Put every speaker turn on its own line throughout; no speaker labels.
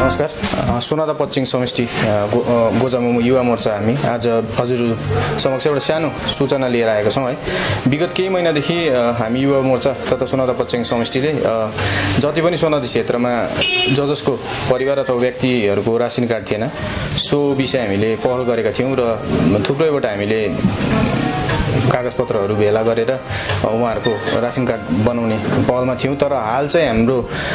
नमस्कार। सोनादा पश्चिम समष्टि गोजामुमो युवा मोर्चा हामी आज हजुर समक्ष एउटा सानो सूचना लिएर आएका छौँ है। विगत केही महिनादेखि हामी युवा मोर्चा तथा सोनादा पश्चिम समष्टिले जति पनि सोनादा क्षेत्रमा जसको परिवार अथवा व्यक्तिहरूको रासन कार्ड थिएन सो विषय हामीले पहल गरेका थियौँ र थुप्रैबाट हामीले कागजपत्रहरू भेला गरेर उहाँहरूको रासन कार्ड बनाउने पहलमा थियौँ। तर हाल चाहिँ हाम्रो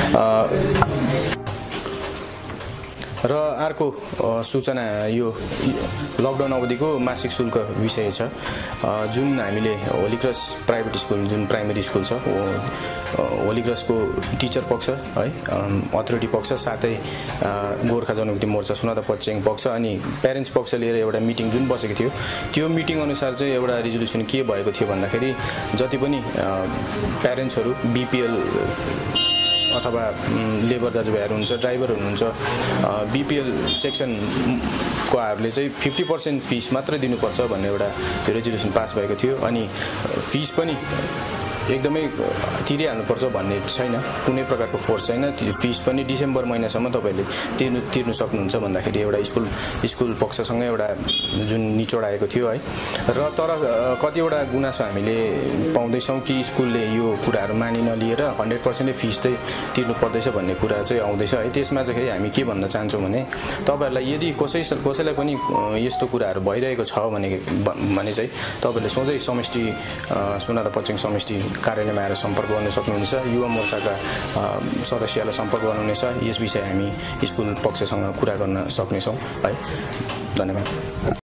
र अर्को सूचना यो लकडाउन अवधिको मासिक शुल्क विषय छ। जुन हामीले होली क्रस प्राइभेट स्कुल जुन प्राइमेरी स्कुल छ होली क्रसको टिचर पक्ष है अथोरिटी पक्ष साथै गोर्खा जनमुक्ति मोर्चा सोनादा पश्चिम पक्ष अनि प्यारेन्ट्स पक्ष लिएर एउटा मिटिङ जुन बसेको थियो त्यो मिटिङ अनुसार चाहिँ एउटा रिजोल्युसन के भएको थियो भन्दाखेरि जति पनि प्यारेन्ट्सहरू बीपीएल अथवा लेबर दाजुभाइहरू हुनुहुन्छ ड्राइभर हुनुहुन्छ बीपीएल सेक्सनकोहरूले चाहिँ 50% फिस मात्र दिनुपर्छ भन्ने एउटा रेजोल्युसन पास भएको थियो। अनि फिस पनि एकदमै तिरिहाल्नुपर्छ भन्ने छैन, कुनै प्रकारको फोर्स छैन। फिस पनि डिसेम्बर महिनासम्म तपाईले तिर्नु सक्नुहुन्छ भन्दाखेरि एउटा स्कुल पक्षसँग एउटा जुन निचोड आएको थियो है। र तर कतिवटा गुनासो हामीले पाउँदैछौँ कि स्कुलले यो कुराहरू मानि नलिएर 100% फिस चाहिँ तिर्नु पर्दैछ भन्ने कुरा चाहिँ आउँदैछ है। त्यसमा चाहिँ हामी के भन्न चाहन्छौँ भने तपाईहरुलाई यदि कसैलाई पनि यस्तो कुराहरू भइरहेको छ भने चाहिँ तपाईले सोझै समष्टि सोनादा पश्चिम समष्टि कार्यालयमा आएर सम्पर्क गर्न सक्नुहुनेछ। युवा मोर्चाका सदस्यलाई सम्पर्क गर्नुहुनेछ। यस विषय हामी स्कुल पक्षसँग कुरा गर्न सक्नेछौँ है। धन्यवाद।